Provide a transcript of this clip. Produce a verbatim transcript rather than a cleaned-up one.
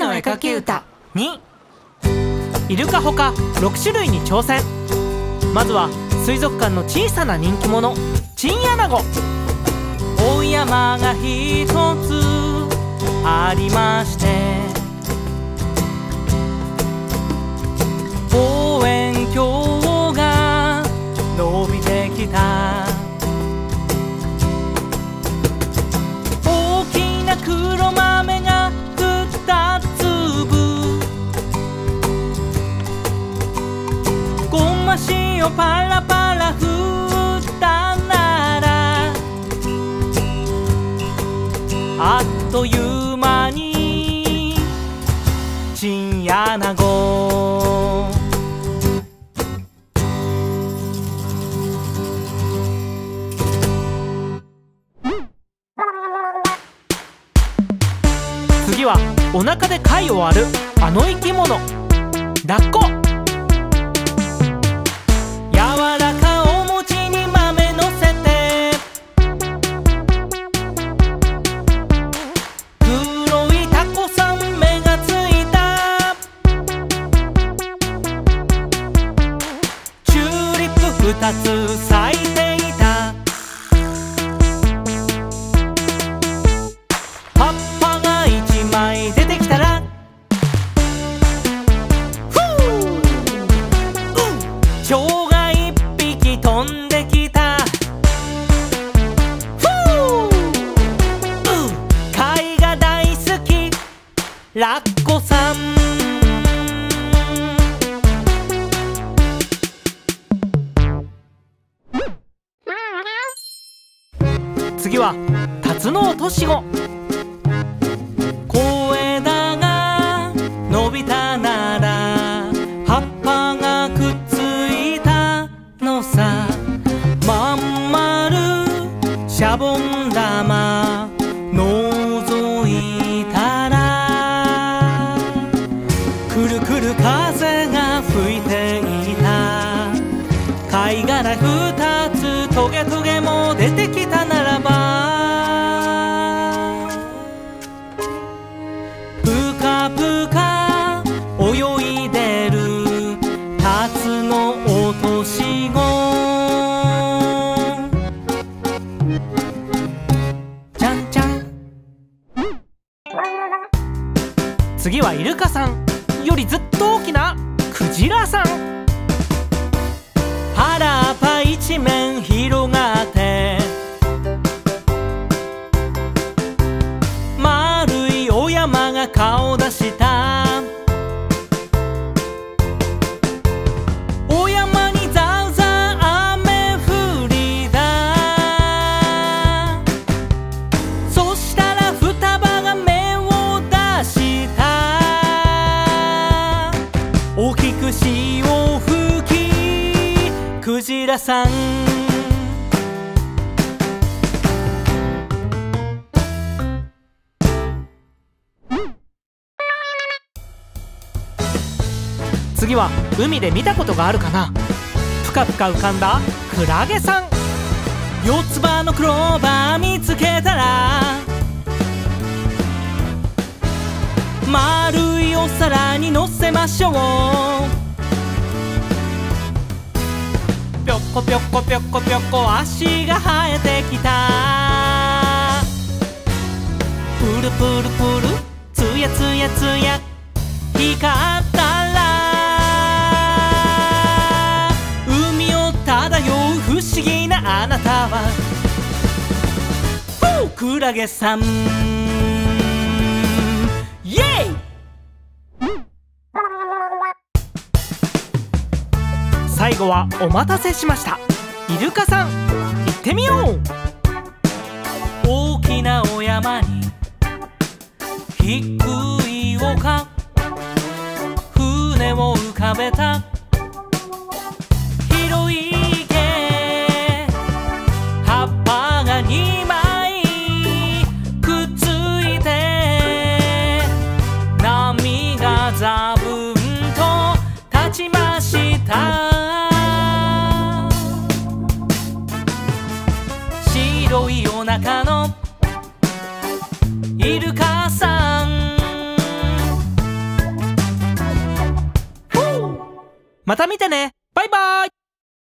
の絵描き歌。 にイルカほかろくしゅるいに挑戦。まずは水族館の小さな人気者チンアナゴ。大山がひとつありまして、望遠鏡が伸びてきた。大きな黒豆がふたつぶ、ごま塩パラパラ振ったなら、あっという間にチンアナゴ。次はお腹で貝を割るあの生き物ラッコ。柔らかお餅に豆のせて、黒いタコさん目がついた。チューリップふたつ咲いていた。葉っぱがいちまい出てきたら、ふう蝶がいっぴき飛んできた。ふう貝が大好きラッコさん。次はタツノオトシゴ。小枝が伸びたなら葉っぱがくっついたのさ。まんまるシャボン玉のぞいたら、くるくる風が吹いていた。貝殻ふたつトゲトゲも出てきたならば、ぷかぷか泳いでるタツノオトシゴ。じゃんじゃん。次はイルカさんよりずっと大きなクジラさん。腹っぱ一面広がって、丸いお山が顔出した。お山にザーザー雨降りだ。そしたら双葉が芽を出した。大きく潮吹きクジラさん。次は海で見たことがあるかな。ぷかぷか浮かんだクラゲさん。四つ葉のクローバー見つけたら、丸いお皿にのせましょう。ぴょこぴょこぴょこぴょこ足が生えてきた。プルプルプルつやつやつや光ったら、海を漂う不思議なあなたはふうクラゲさん。イエイ。最後はお待たせしました、イルカさん。行ってみよう。大きなお山に低い丘、船を浮かべた広い池。葉っぱがにまいくっついて、波がザブンと立ちました。白いお腹のイルカさん。 また見てね。バイバイ。